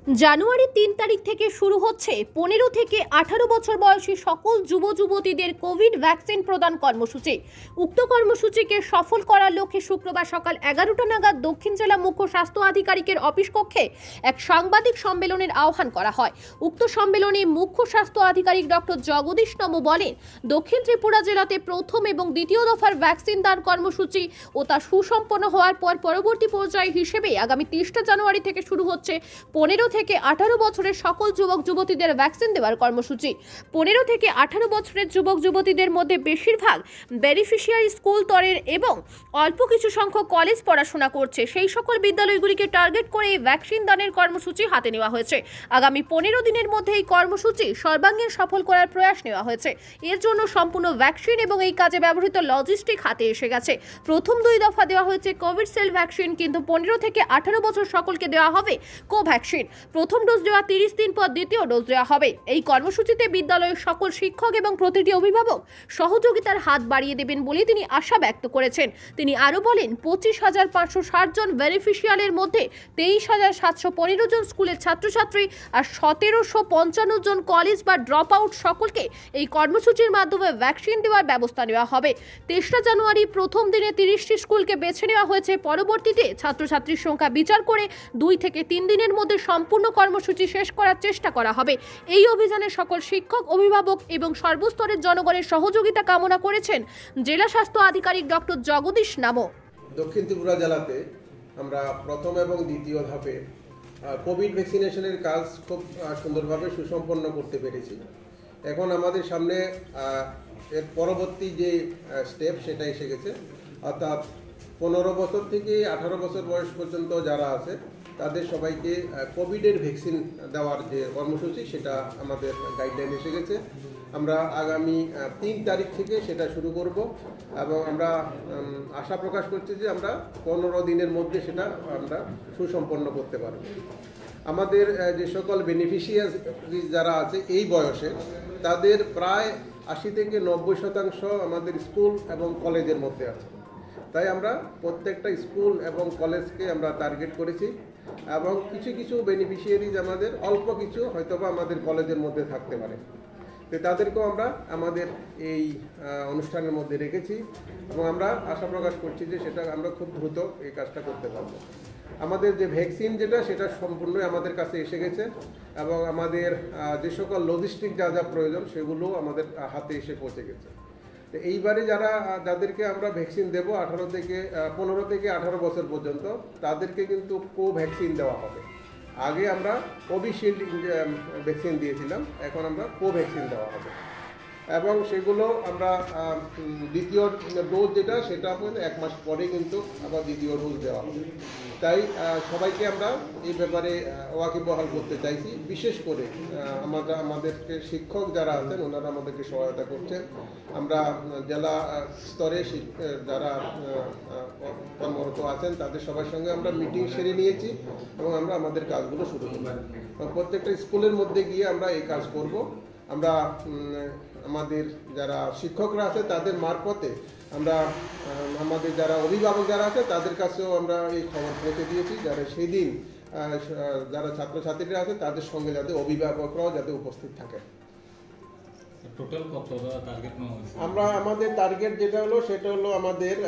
জানুয়ারি ৩ তারিখ থেকে শুরু হচ্ছে ১৫ থেকে ১৮ বছর বয়সী সকল যুব যুবতীদের কোভিড ভ্যাকসিন প্রদান কর্মসূচি। উক্ত কর্মসূচিকে সফল করার লক্ষ্যে শুক্রবার সকাল ১১টা নাগাদ দক্ষিণ জেলা মুখ্য স্বাস্থ্য আধিকারিকের অফিস কক্ষে এক সাংবাদিক সম্মেলনের আহ্বান করা হয়। উক্ত সম্মেলনে মুখ্য স্বাস্থ্য আধিকারিক ডক্টর জগদীশ নমো বলেন, দক্ষিণ ত্রিপুরা জেলাতে প্রথম এবং দ্বিতীয় দফার ভ্যাকসিন দান কর্মসূচি ও তা সুসম্পন্ন হওয়ার পর পরবর্তী পর্যায় হিসেবে আগামী ৩০ জানুয়ারি থেকে শুরু হচ্ছে ১৫ থেকে ১৮ বছরের সকল যুবক যুবতীদের ভ্যাকসিন দেওয়ার কর্মসূচি। ১৫ থেকে ১৮ বছরের যুবক যুবতীদের মধ্যে বেশিরভাগ বেনিফিশিয়ারি স্কুল স্তরের এবং অল্প কিছু সংখ্যক কলেজ পড়াশোনা করছে, সেই সকল বিদ্যালয়গুলিকে টার্গেট করে এই ভ্যাকসিন দানের কর্মসূচি হাতে নেওয়া হয়েছে। আগামী ১৫ দিনের মধ্যে এই কর্মসূচি সর্বাঙ্গীন সফল করার প্রয়াস নেওয়া হয়েছে। এর জন্য সম্পূর্ণ ভ্যাকসিন এবং এই কাজে ব্যবহৃত লজিস্টিক হাতে এসে গেছে। প্রথম ২ দফা দেওয়া হয়েছে কোভিশিল্ড ভ্যাকসিন, কিন্তু ১৫ থেকে ১৮ বছর সকলকে দেওয়া হবে কোভ্যাক্সিন। প্রথম ডোজ দেওয়া ৩০ দিন পর দ্বিতীয় ডোজ দেওয়া হবে। এই কর্মসূচিতে বিদ্যালয়ের সকল শিক্ষক এবং প্রতিটি অভিভাবক সহযোগিতার হাত বাড়িয়ে দেবেন বলে তিনি আশা ব্যক্ত করেছেন। তিনি আরও বলেন, ২৫,৫৬০ জন বেনিফিশিয়ারির মধ্যে ২৩,৭১৫ জন স্কুলের ছাত্রছাত্রী আর ১৭৫৫ জন কলেজ বা ড্রপ আউট সকলকে এই কর্মসূচির মাধ্যমে ভ্যাকসিন দেওয়ার ব্যবস্থা নেওয়া হবে। ৩রা জানুয়ারি প্রথম দিনে ৩০টি স্কুলকে বেছে নেওয়া হয়েছে। পরবর্তীতে ছাত্রছাত্রীর সংখ্যা বিচার করে ২ থেকে ৩ দিনের মধ্যে সম্পূর্ণ কর্মসূচি শেষ করার চেষ্টা করা হবে। এই অভিযানে সকল শিক্ষক, অভিভাবক এবং সর্বস্তরের জনগণের সহযোগিতা কামনা করেছেন জেলা স্বাস্থ্য আধিকারিক ডক্টর জগদীশ নমো। দক্ষিণ ত্রিপুরা জেলাতে আমরা প্রথম এবং দ্বিতীয় ধাপে কোভিড ভ্যাকসিনেশনের কাজ খুব সুন্দরভাবে সুসম্পন্ন করতে পেরেছি। এখন আমাদের সামনে এর পরবর্তী যে স্টেপ সেটা এসে গেছে, অর্থাৎ ১৫ বছর থেকে ১৮ বছর বয়স পর্যন্ত যারা আছে তাদের সবাইকে কোভিডের ভ্যাকসিন দেওয়ার যে কর্মসূচি সেটা আমাদের গাইডলাইন এসে গেছে। আমরা আগামী ৩ তারিখ থেকে সেটা শুরু করব এবং আমরা আশা প্রকাশ করছি যে আমরা ১৫ দিনের মধ্যে সেটা আমরা সুসম্পন্ন করতে পারব। আমাদের যে সকল বেনিফিশিয়ারি যারা আছে এই বয়সে, তাদের প্রায় ৮০ থেকে ৯০% আমাদের স্কুল এবং কলেজের মধ্যে আছে। তাই আমরা প্রত্যেকটা স্কুল এবং কলেজকে আমরা টার্গেট করেছি এবং কিছু কিছু বেনিফিশিয়ারিজ আমাদের অল্প কিছু হয়তোবা আমাদের কলেজের মধ্যে থাকতে পারে, তো তাদেরকেও আমরা আমাদের এই অনুষ্ঠানের মধ্যে রেখেছি এবং আমরা আশা প্রকাশ করছি যে সেটা আমরা খুব দ্রুত এই কাজটা করতে পারব। আমাদের যে ভ্যাকসিন সেটা সম্পূর্ণই আমাদের কাছে এসে গেছে এবং আমাদের যে সকল লজিস্টিক যা যা প্রয়োজন সেগুলো আমাদের হাতে এসে পৌঁছে গেছে। তো এইবারে যাদেরকে আমরা ভ্যাকসিন দেব 15 থেকে 18 বছর পর্যন্ত, তাদেরকে কিন্তু কোভ্যাক্সিন দেওয়া হবে। আগে আমরা কোভিশিল্ড ভ্যাকসিন দিয়েছিলাম, এখন আমরা কোভ্যাক্সিন দেওয়া হবে এবং সেগুলো আমরা দ্বিতীয় ডোজ সেটা 1 মাস পরে কিন্তু আবার দ্বিতীয় ডোজ দেওয়া হবে। তাই সবাইকে আমরা এই ব্যাপারে ওয়াকিবহাল করতে চাইছি। বিশেষ করে আমাদেরকে শিক্ষক যারা আছেন ওনারা আমাদেরকে সহায়তা করছেন। আমরা জেলা স্তরে যারা কর্মরত আছেন তাদের সবার সঙ্গে আমরা মিটিং সেরে নিয়েছি এবং আমরা আমাদের কাজগুলো শুরু করব। প্রত্যেকটা স্কুলের মধ্যে গিয়ে আমরা এই কাজ করব। আমরা আমাদের যারা শিক্ষকরা আছে তাদের মারফতে আমরা আমাদের যারা অভিভাবক যারা আছে তাদের কাছেও আমরা এই খবর পৌঁছে দিয়েছি, যারা সেই দিন যারা ছাত্রছাত্রীরা আছে তাদের সঙ্গে যাতে অভিভাবকরাও যাতে উপস্থিত থাকে। আমরা আমাদের টার্গেট সেটা হলো আমাদের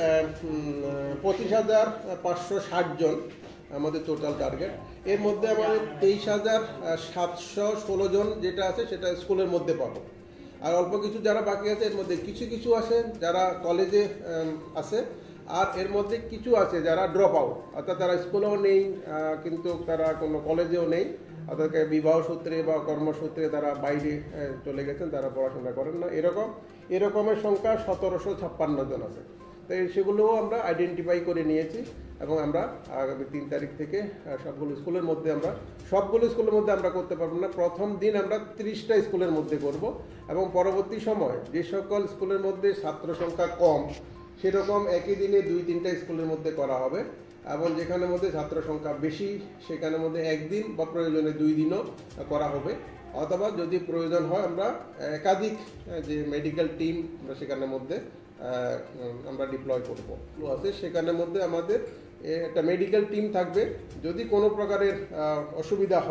২৫,৫৬০ জন আমাদের টোটাল টার্গেট। এর মধ্যে আমাদের ২৩,৭১৬ জন যেটা আছে সেটা স্কুলের মধ্যে পাবো, আর অল্প কিছু যারা বাকি আছে এর মধ্যে কিছু কিছু আছে যারা কলেজে আছে, আর এর মধ্যে কিছু আছে যারা ড্রপ আউট, অর্থাৎ তারা স্কুলেও নেই কিন্তু তারা কোনো কলেজেও নেই, অর্থাৎ বিবাহ সূত্রে বা কর্মসূত্রে তারা বাইরে চলে গেছেন, তারা পড়াশোনা করেন না। এরকমের সংখ্যা ১৭৫৬ জন আছে। তাই সেগুলোও আমরা আইডেন্টিফাই করে নিয়েছি এবং আমরা আগামী ৩ তারিখ থেকে সবগুলো স্কুলের মধ্যে আমরা করতে পারবো না। প্রথম দিন আমরা ৩০টা স্কুলের মধ্যে করব এবং পরবর্তী সময় যে সকল স্কুলের মধ্যে ছাত্র সংখ্যা কম সেরকম একই দিনে ২-৩টা স্কুলের মধ্যে করা হবে এবং যেখানের মধ্যে ছাত্র সংখ্যা বেশি সেখানের মধ্যে একদিন বা প্রয়োজনে 2 দিনও করা হবে, অথবা যদি প্রয়োজন হয় আমরা একাধিক যে মেডিকেল টিম সেখানের মধ্যে আমরা ডিপ্লয় করব। আছে সেখানের মধ্যে আমাদের একটা মেডিকেল টিম থাকবে। যদি কোনো প্রকারের অসুবিধা হয়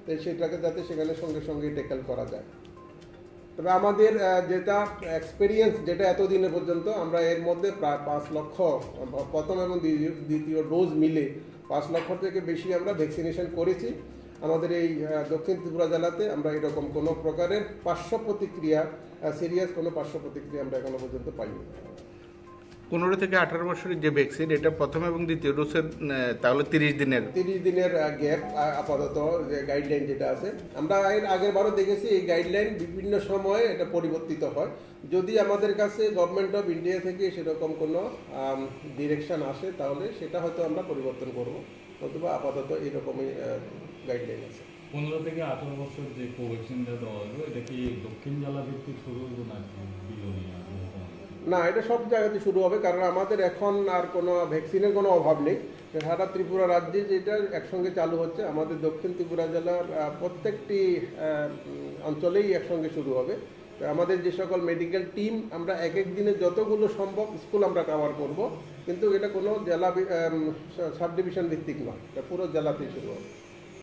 তো সেটাকে যাতে সেখানে সঙ্গে সঙ্গে ট্যাকেল করা যায়। তবে আমাদের যেটা এক্সপিরিয়েন্স যেটা এতদিনে পর্যন্ত আমরা এর মধ্যে প্রায় 5 লক্ষ প্রথম এবং দ্বিতীয় ডোজ মিলে 5 লক্ষ থেকে বেশি আমরা ভ্যাকসিনেশন করেছি। আমাদের এই দক্ষিণ ত্রিপুরা জেলাতে আমরা এরকম কোনো প্রকারের পার্শ্ব প্রতিক্রিয়া, সিরিয়াস কোনো পার্শ্ব প্রতিক্রিয়া আমরা এখনো পর্যন্ত পাইনি। 15 থেকে 18 বছরের যে ভ্যাকসিন, এটা প্রথম এবং দ্বিতীয় ডোজের তাহলে 30 দিনের গ্যাপ আপাতত যে গাইডলাইন যেটা আছে, আমরা এর আগের বারও দেখেছি এই গাইডলাইন বিভিন্ন সময়ে এটা পরিবর্তিত হয়। যদি আমাদের কাছে গভর্নমেন্ট অফ ইন্ডিয়া থেকে সেরকম কোনো ডিরেকশন আসে তাহলে সেটা হয়তো আমরা পরিবর্তন করব, অথবা আপাতত এইরকমই গাইডলাইন আছে। 15 থেকে 18 বছর যে কোভ্যাক্সিনটা দেওয়া হবে, এটা কি দক্ষিণ জেলা ভিত্তিক শুরু হবে নাকি বিলোনিয়া? না, এটা সব জায়গাতে শুরু হবে, কারণ আমাদের এখন আর কোনো ভ্যাকসিনের কোনো অভাব নেই। সারা ত্রিপুরা রাজ্যে যেটা একসঙ্গে চালু হচ্ছে, আমাদের দক্ষিণ ত্রিপুরা জেলার প্রত্যেকটি অঞ্চলেই একসঙ্গে শুরু হবে। তো আমাদের যে সকল মেডিকেল টিম, আমরা এক এক দিনে যতগুলো সম্ভব স্কুল আমরা কভার করব, কিন্তু এটা কোনো জেলা সাব ডিভিশন ভিত্তিক নয়, এটা পুরো জেলাতেই শুরু হবে।